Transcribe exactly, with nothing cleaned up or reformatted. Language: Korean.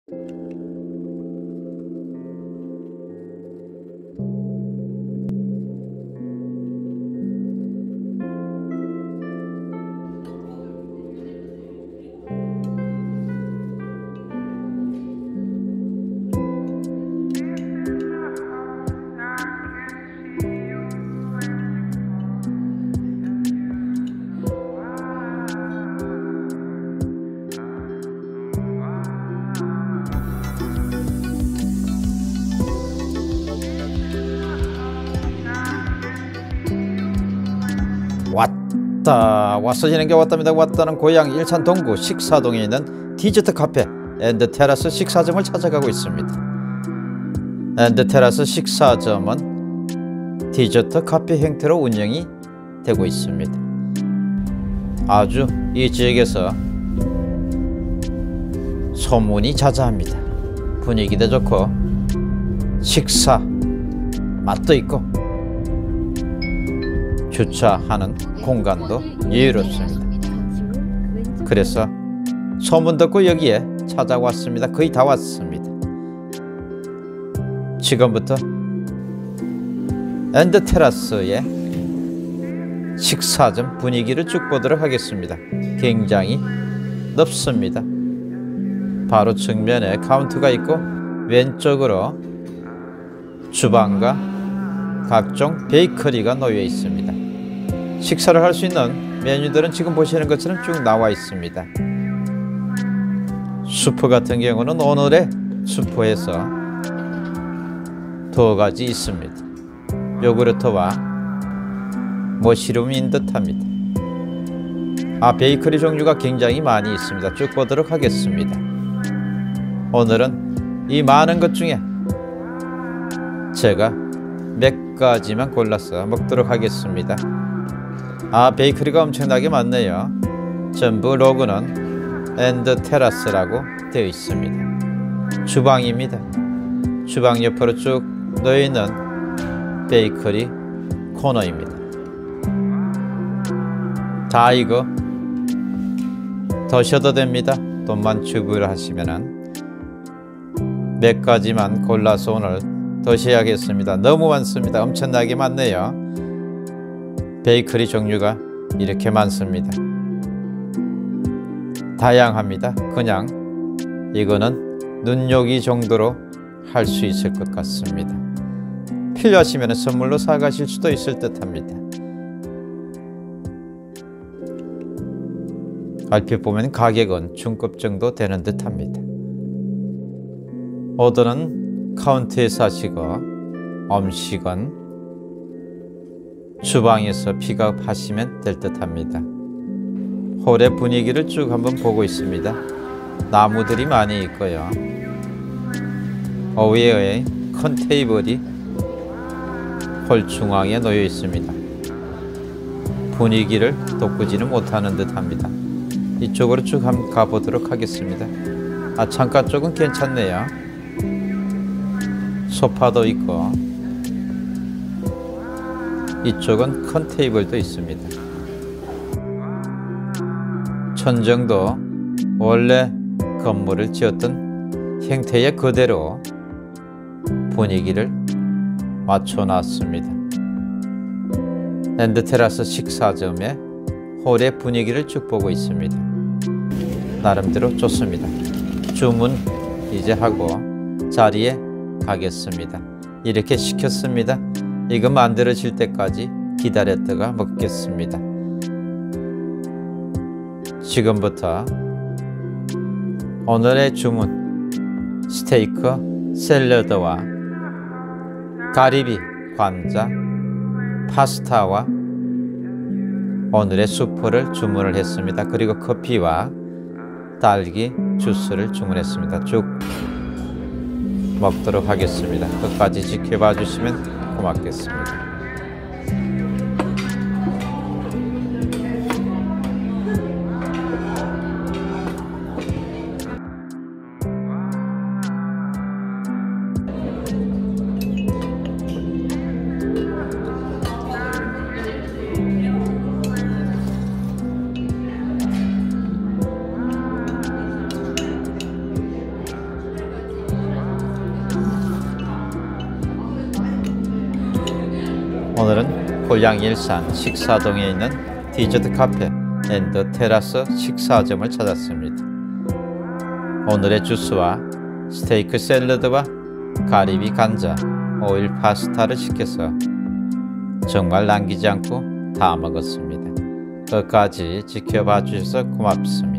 왔다 왔어 지는 게 왔답니다. 왔다는 고향 일산 동구 식사동에 있는 디저트 카페 앤드테라스 식사점을 찾아가고 있습니다. 앤드테라스 식사점은 디저트 카페 형태로 운영이 되고 있습니다. 아주 이 지역에서 소문이 자자합니다. 분위기도 좋고 식사 맛도 있고 주차하는 공간도 여유롭습니다. 그래서 소문 듣고 여기에 찾아왔습니다. 거의 다 왔습니다. 지금부터 앤드테라스의 식사점 분위기를 쭉 보도록 하겠습니다. 굉장히 넓습니다. 바로 측면에 카운터가 있고 왼쪽으로 주방과 각종 베이커리가 놓여 있습니다. 식사를 할 수 있는 메뉴들은 지금 보시는 것처럼 쭉 나와 있습니다. 수프 같은 경우는 오늘의 수프에서 두 가지 있습니다. 요구르트와 머시룸인 듯합니다. 아, 베이커리 종류가 굉장히 많이 있습니다. 쭉 보도록 하겠습니다. 오늘은 이 많은 것 중에 제가 몇 가지만 골라서 먹도록 하겠습니다. 아, 베이커리가 엄청나게 많네요. 전부 로고는 앤드테라스라고 되어 있습니다. 주방입니다. 주방 옆으로 쭉 놓여있는 베이커리 코너입니다. 다 이거 드셔도 됩니다. 돈만 주부를 하시면은 몇 가지만 골라서 오늘 드셔야겠습니다. 너무 많습니다. 엄청나게 많네요. 베이커리 종류가 이렇게 많습니다. 다양합니다. 그냥 이거는 눈요기 정도로 할 수 있을 것 같습니다. 필요하시면 선물로 사가실 수도 있을 듯 합니다. 얼핏 보면 가격은 중급 정도 되는 듯 합니다. 오더는 카운터에서 하시고 음식은 주방에서 픽업하시면 될 듯 합니다. 홀의 분위기를 쭉 한번 보고 있습니다. 나무들이 많이 있고요. 어웨어의 큰 테이블이 홀 중앙에 놓여 있습니다. 분위기를 돋구지는 못하는 듯 합니다. 이쪽으로 쭉 한번 가보도록 하겠습니다. 아, 창가 쪽은 괜찮네요. 소파도 있고 이쪽은 큰 테이블도 있습니다. 천정도 원래 건물을 지었던 형태의 그대로 분위기를 맞춰놨습니다. 앤드테라스 식사점의 홀의 분위기를 쭉 보고 있습니다. 나름대로 좋습니다. 주문 이제 하고 자리에 가겠습니다. 이렇게 시켰습니다. 이거 만들어질 때까지 기다렸다가 먹겠습니다. 지금부터 오늘의 주문 스테이크 샐러드와 가리비 관자 파스타와 오늘의 수프를 주문을 했습니다. 그리고 커피와 딸기 주스를 주문했습니다. 쭉 먹도록 하겠습니다. 끝까지 지켜봐 주시면 고맙겠습니다. 오늘은 폴양 일산 식사동에 있는 디저트 카페 앤드 테라스 식사점을 찾았습니다. 오늘의 주스와 스테이크 샐러드와 가리비 감자, 오일 파스타를 시켜서 정말 남기지 않고 다 먹었습니다. 끝까지 지켜봐 주셔서 고맙습니다.